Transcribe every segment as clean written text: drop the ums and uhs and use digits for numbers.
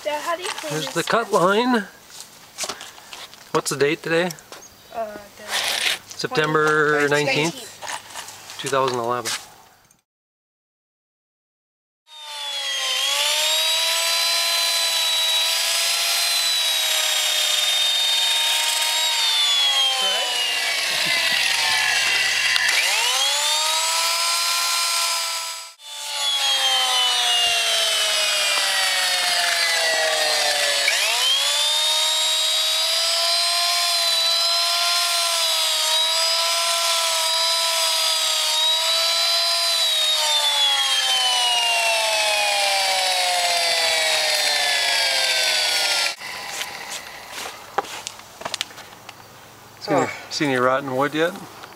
Dad, how do you clean There's this the cut line. What's the date today? September 19th, 2011. Seen any rotten wood yet?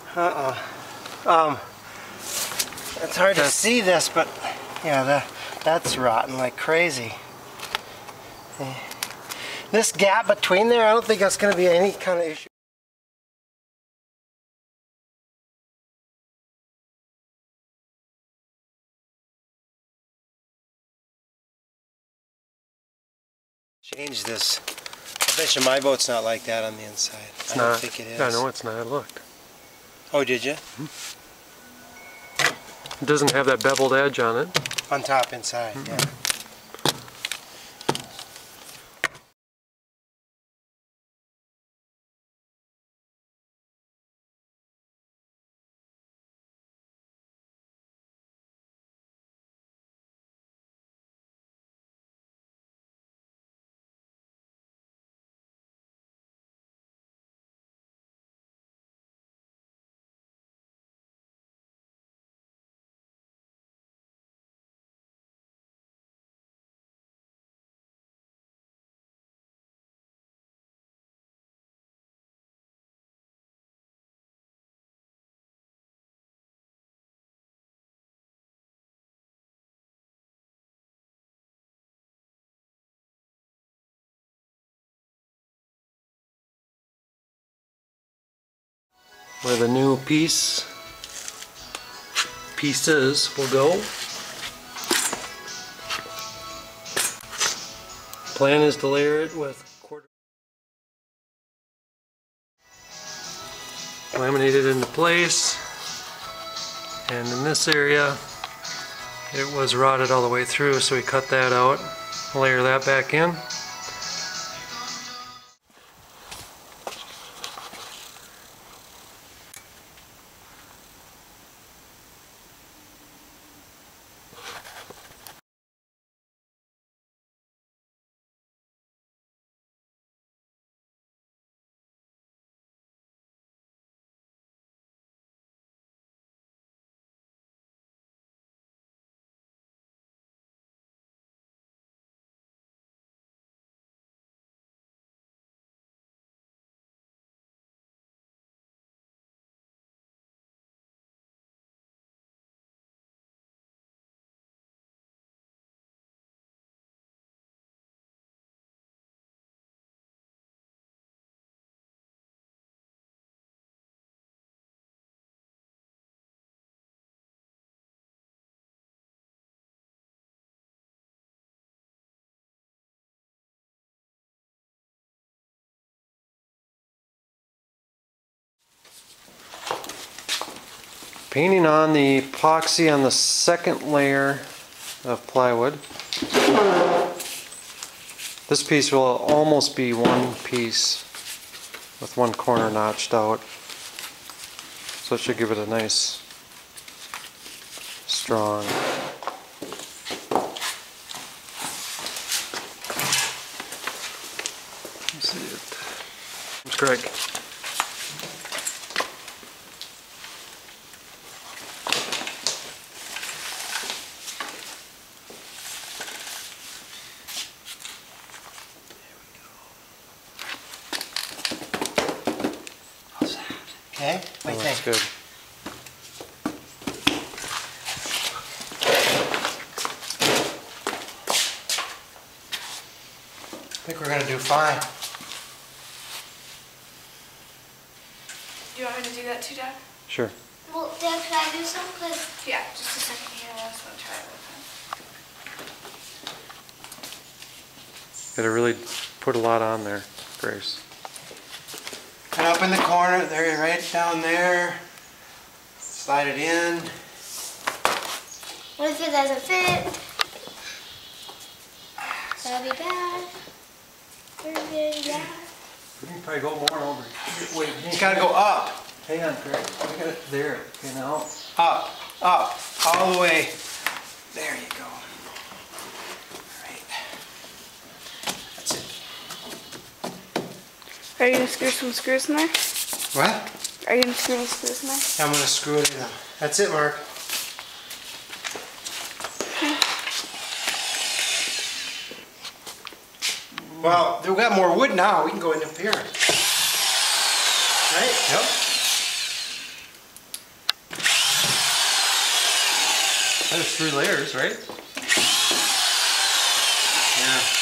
It's hard to see this, but yeah, that's rotten like crazy. This gap between there, I don't think that's going to be any kind of issue. Change this. I bet you my boat's not like that on the inside. It's I don't think it is. I know it's not. I looked. Oh, did you? It doesn't have that beveled edge on it. On top, inside, yeah. Where the new pieces will go. Plan is to layer it with laminated into place, and in this area it was rotted all the way through, so we cut that out, layer that back in. Painting on the epoxy on the second layer of plywood. This piece will almost be one piece with one corner notched out. So it should give it a nice, strong. Let's see it. It's Greg. Okay, what do you think? That's good. I think we're going to do fine. Do you want me to do that too, Dad? Sure. Well, Dad, can I do some? Cause Yeah, just a second here. I just want to try it real Gotta really put a lot on there, Grace. And up in the corner, there, right down there. Slide it in. What if it doesn't fit? That'd be bad. Very bad. We can probably go more over. Wait, It's gotta go up. hang on, Grace. I got it there. Okay, now. Up, up, all the way. There you go. Right. That's it. Are you gonna screw some screws in there? What? Are you gonna screw any screws in there? I'm gonna screw it in. That's it, Mark. Well, we've got more wood now. We can go in up here. Right? Yep. There's 3 layers, right? Yeah.